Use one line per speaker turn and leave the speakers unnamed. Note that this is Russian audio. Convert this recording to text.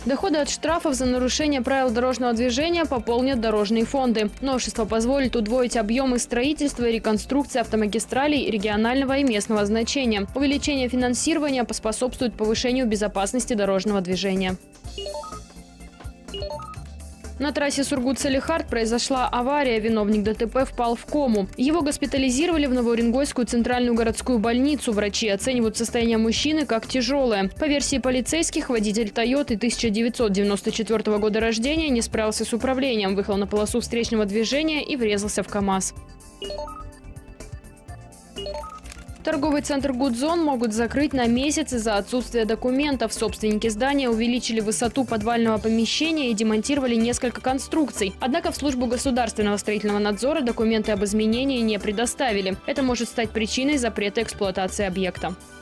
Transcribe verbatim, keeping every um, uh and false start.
Доходы от штрафов за нарушение правил дорожного движения пополнят дорожные фонды. Новшество позволит удвоить объемы строительства и реконструкции автомагистралей регионального и местного значения. Увеличение финансирования поспособствует повышению безопасности дорожного движения. На трассе Сургут-Салехард произошла авария. Виновник ДТП впал в кому. Его госпитализировали в Новоуренгойскую центральную городскую больницу. Врачи оценивают состояние мужчины как тяжелое. По версии полицейских, водитель «Тойоты» тысяча девятьсот девяносто четвёртого года рождения не справился с управлением, выехал на полосу встречного движения и врезался в КАМАЗ. Торговый центр «Гудзон» могут закрыть на месяц из-за отсутствия документов. Собственники здания увеличили высоту подвального помещения и демонтировали несколько конструкций. Однако в службу государственного строительного надзора документы об изменении не предоставили. Это может стать причиной запрета эксплуатации объекта.